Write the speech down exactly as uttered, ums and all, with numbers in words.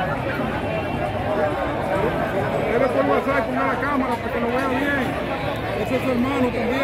Debe por WhatsApp poner la cámara para que lo vea bien. Ese es su hermano también.